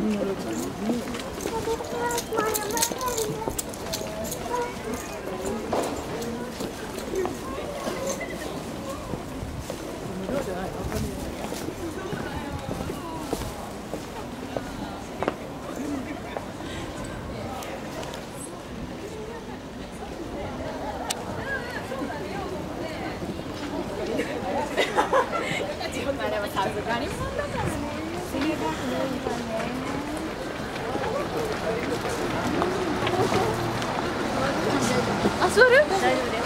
まあでもさすがにもんだからね。次が古いわね。あ、座る？大丈夫です。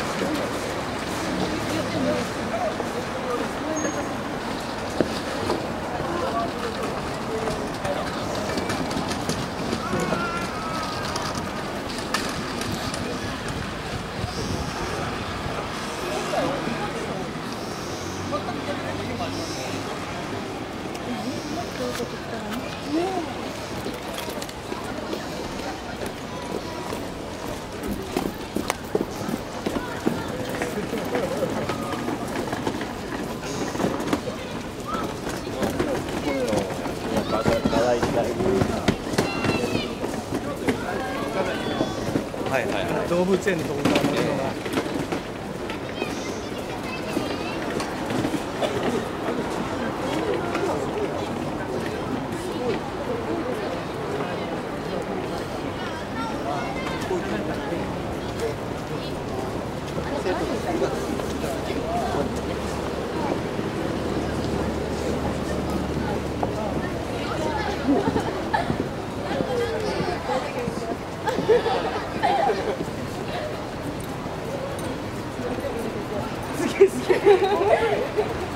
はいはいはい。 動物園のところから乗るのが。すげえすげえ。